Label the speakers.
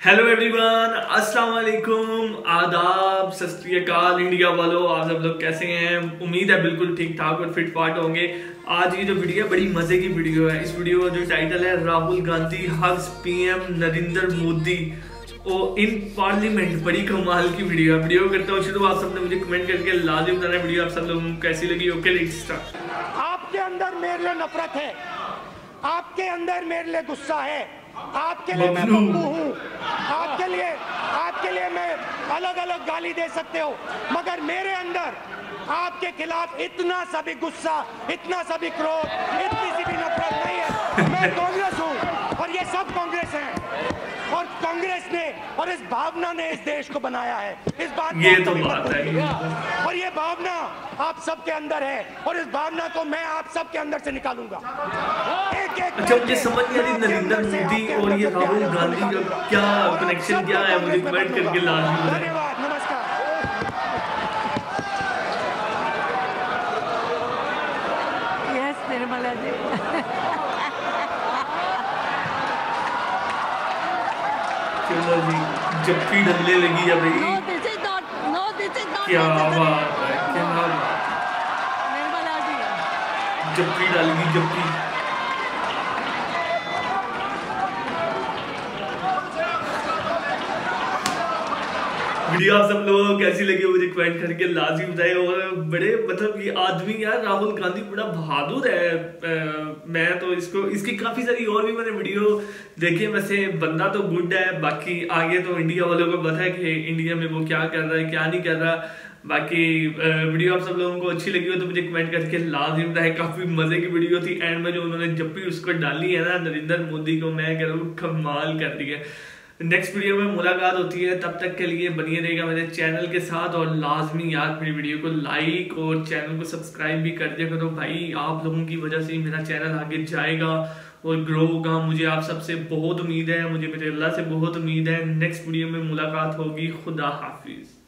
Speaker 1: Hello everyone, अस्सलाम वालेकुम, आदाब, सत श्री अकाल इंडिया वालों। आप सब लोग कैसे हैं? उम्मीद है बिल्कुल ठीक ठाक और फिट फाट होंगे। आज की जो वीडियो है बड़ी मजे की वीडियो है। इस वीडियो का जो टाइटल है Rahul Gandhi hugs PM Narendra Modi in parliament. बड़ी कमाल की वीडियो है। वीडियो करता हूँ शुरू। आप सबने मुझे कमेंट करके लाजिम बताना वीडियो आप सब लोगों को कैसी लगी। Okay let's start.
Speaker 2: आपके अंदर मेरे लिए नफरत है, आपके अंदर मेरे लिए गुस्सा है, आपके लिए मैं बब्बू हूँ, आपके लिए मैं अलग अलग गाली दे सकते हो, मगर मेरे अंदर आपके खिलाफ इतना सा भी गुस्सा, इतना सा भी क्रोध, इतनी सी भी नफरत नहीं है। मैं कांग्रेस हूँ और ये सब कांग्रेस हैं और कांग्रेस ने और इस भावना ने इस देश को बनाया है। इस बात
Speaker 1: ये तो बात है
Speaker 2: और ये भावना आप सबके अंदर है और इस भावना को मैं आप सबके अंदर से निकालूंगा।
Speaker 1: अच्छा, मुझे समझ नहीं आ रही नरेंद्र मोदी और ये राहुल गांधी का क्या कनेक्शन क्या है? मुझे कमेंट करके लाजिम बताएं।
Speaker 2: धन्यवाद, नमस्कार।
Speaker 3: यस निर्मला जी।
Speaker 1: चलो जी, जप्पी डलने लगी है भाई।
Speaker 3: No, this is not
Speaker 1: क्या
Speaker 3: necessary.
Speaker 1: बात है, क्या बात।
Speaker 3: निर्मला जी।
Speaker 1: जप्पी डालेगी जप्पी। वीडियो आप सब लोगों को कैसी लगी मुझे कमेंट करके लाजिम बताए। और बड़े मतलब ये आदमी यार राहुल गांधी बड़ा बहादुर है। मैं तो इसकी काफी सारी और भी मैंने वीडियो देखे। वैसे बंदा तो गुड है, बाकी आगे तो इंडिया वालों को पता है कि इंडिया में वो क्या कर रहा है क्या नहीं कर रहा। बाकी वीडियो आप सब लोगों को अच्छी लगी हो तो मुझे कमेंट करके लाजिम बताए। काफी मजे की वीडियो थी। एंड में जो उन्होंने जप्पी उसको डाली है ना नरेंद्र मोदी को, मैं कह रहा हूँ कमाल कर दी है। नेक्स्ट वीडियो में मुलाकात होती है, तब तक के लिए बनिए रहेगा मेरे चैनल के साथ और लाजमी यार मेरी वीडियो को लाइक और चैनल को सब्सक्राइब भी कर दिया करो भाई। आप लोगों की वजह से ही मेरा चैनल आगे जाएगा और ग्रो होगा। मुझे आप सबसे बहुत उम्मीद है, मुझे मेरे अल्लाह से बहुत उम्मीद है। नेक्स्ट वीडियो में मुलाकात होगी। खुदा हाफिज।